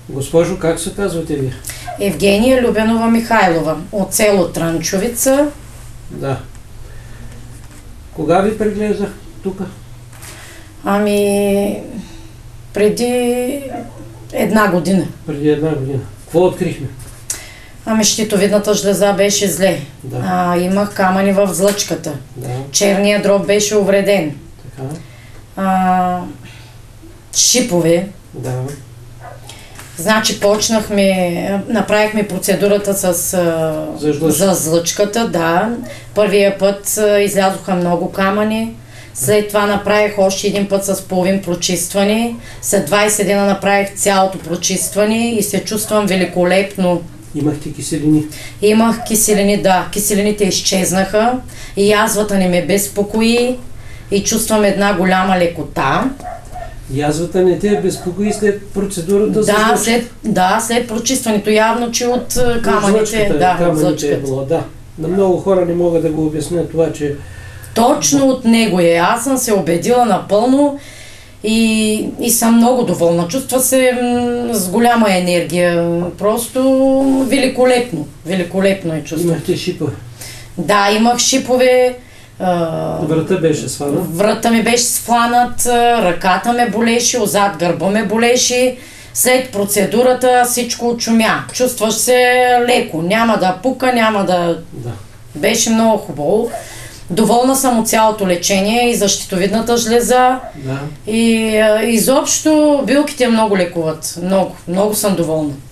Госпожо, как се казвате ви? Евгения Любенова Михайлова от село Трънчовица. Да. Кога ви прегледах тук? Преди една година. Преди една година. Какво открихме? Щитовидната жлеза беше зле. Да. Имах камъни в злъчката. Да. Черният дроб беше увреден. Така. Шипове. Да. Значи направихме процедурата за злъчката, да. Първия път излязоха много камъни, след това направих още един път с половин прочистване, след 20 дена направих цялото прочистване и се чувствам великолепно. Имахте киселини? Имах киселини, да. Киселините изчезнаха и язвата не ме безпокои и чувствам една голяма лекота. Язвата не те безпокои след процедурата за злъчката? Да, след прочистването. Явно, че от камъните. Камъните е било, да. На много хора не мога да го обясня това, че... Точно от него е. Аз съм се убедила напълно и съм много доволна. Чувства се с голяма енергия. Просто великолепно. Великолепно е чувство. Имахте шипове? Да, имах шипове. Врата беше сванат? Врата ми беше сванат, ръката ме болеше, отзад гърба ме болеше. След процедурата всичко очумя. Чувстваш се леко. Няма да пука, няма да... Да. Беше много хубаво. Доволна съм от цялото лечение и за щитовидната жлеза. Да. И изобщо билките много лекуват. Много съм доволна.